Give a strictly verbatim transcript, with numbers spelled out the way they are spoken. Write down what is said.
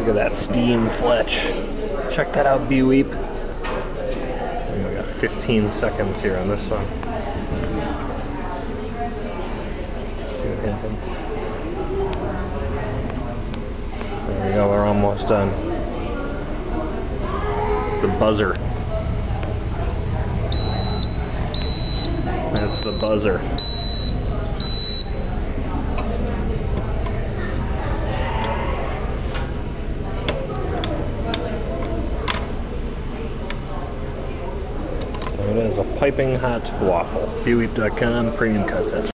Look at that steam fletch. Check that out, B-Weep. We got fifteen seconds here on this one. Let's see what happens. There we go, we're almost done. The buzzer. That's the buzzer. There it is, a piping hot waffle. B weep dot com, premium content.